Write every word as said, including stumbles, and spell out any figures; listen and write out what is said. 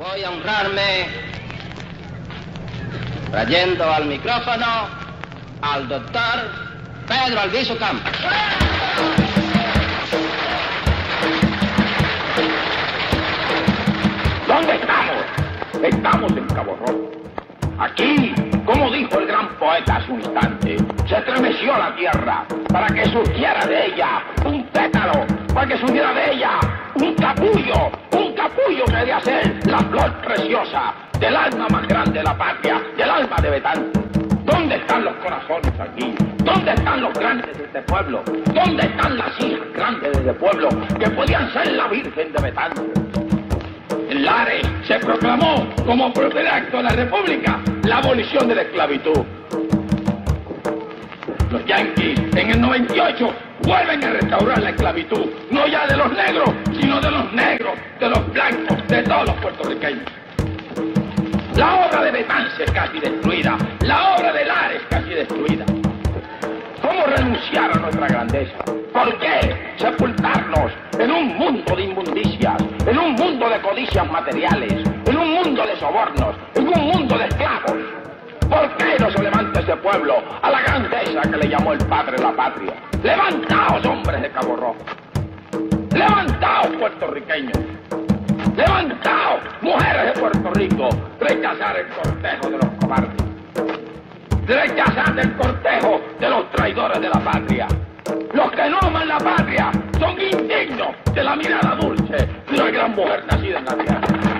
Voy a honrarme trayendo al micrófono al doctor Pedro Albizu Campos. ¿Dónde estamos? Estamos en Cabo Rojo. Aquí, como dijo el gran poeta hace un instante, se estremeció la tierra para que surgiera de ella un pétalo, para que surgiera de ella un capullo, un capullo que debía ser la flor preciosa del alma más grande de la patria, del alma de Betán. ¿Dónde están los corazones aquí? ¿Dónde están los grandes de este pueblo? ¿Dónde están las hijas grandes de este pueblo que podían ser la Virgen de Betán? En Lares se proclamó como primer acto de la República la abolición de la esclavitud. Los yanquis en el noventa y ocho vuelven a restaurar la esclavitud, no ya de los negros, sino de los negros, de los blancos, de todos los puertorriqueños. La obra de Betance casi destruida, la obra de Lares casi destruida. ¿Cómo renunciar a nuestra grandeza? ¿Por qué sepultarnos en un mundo de inmundicias, en un mundo de codicias materiales, en un mundo de sobornos, en un mundo de esclavos? ¿Por qué no se levanta ese pueblo a la grandeza que le llamó el padre de la patria? ¡Levantaos, hombres de Cabo Rojo! ¡Levantaos, puertorriqueños! ¡Levantaos, mujeres de Puerto Rico! ¡Rechazar el cortejo de los cobardes! ¡Rechazar el cortejo de los traidores de la patria! Los que no aman la patria son indignos de la mirada dulce de una gran mujer nacida en la tierra.